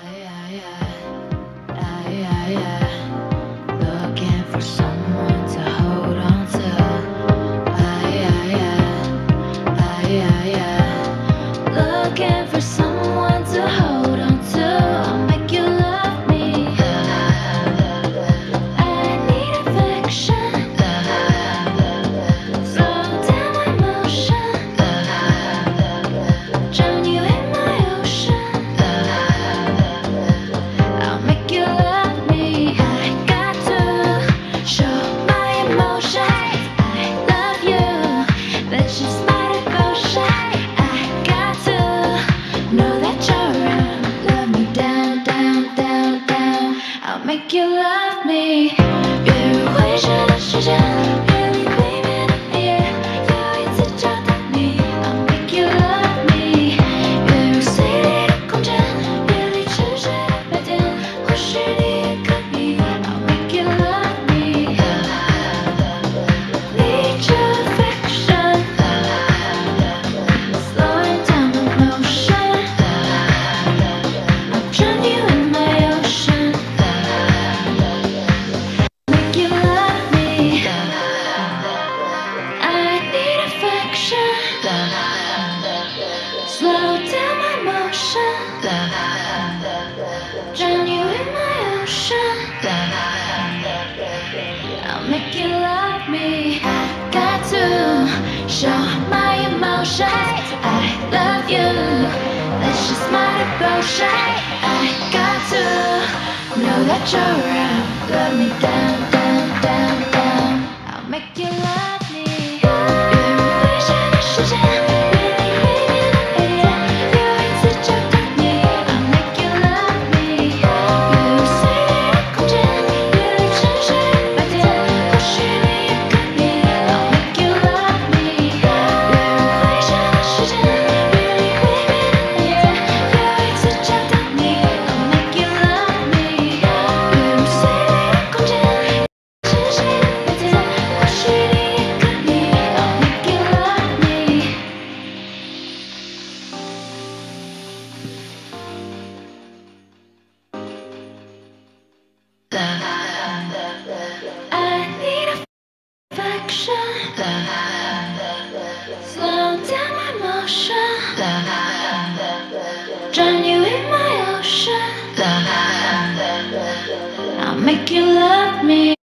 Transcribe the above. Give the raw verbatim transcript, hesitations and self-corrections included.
yeah, yeah, yeah, yeah, yeah. Looking for someone to hold on to. Ah, yeah, yeah, ah, yeah, yeah. Looking for someone to hold on to. I'll make you love me. I need affection. Slow down my motion. Drown you in my ocean. I'll make you love me. I got to show my emotions. I love you. That's just my devotion. I got to know that you're around. Love me down, down, down, down. I'll make you love me. 越入灰色的时间，越离背面的黑夜，又一次找到你。I'll make you love me。越入碎裂的空间，越离沉睡的白天，或许你也可以。I'll make you love me。Need your affection。Slowing down the motion。I'll drown you in my ocean。Make you love me. I need affection. Slow down my motion. Drown you in my ocean. I'll make you love me. I got to show my emotions. I love you. That's just my devotion. I got to know that you're around. Love me down, down, down, down. I'll make you love me. 越入灰色的时间，越离背面的黑夜，又一次找到你。I'll make you love me。越入碎裂的空间，越离沉睡的白天，或许你也可以。I'll make you love me。越入灰色的时间，越离背面的黑夜，又一次找到你。I'll make you love me。越入碎裂的空间，沉睡的白天，或许你也可以。I'll make you love me。I need affection. Slow down my motion. Drown you in my ocean. I'll make you love me.